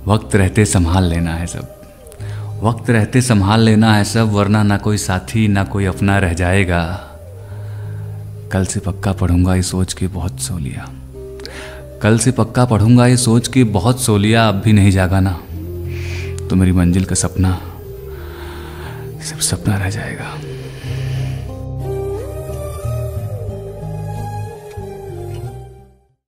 वक्त रहते संभाल लेना है सब, वक्त रहते संभाल लेना है सब, वरना ना कोई साथी ना कोई अपना रह जाएगा। कल से पक्का पढ़ूंगा ये सोच के बहुत सो लिया, कल से पक्का पढ़ूंगा ये सोच के बहुत सो लिया। अब भी नहीं जागा ना तो मेरी मंजिल का सपना सिर्फ सपना रह जाएगा।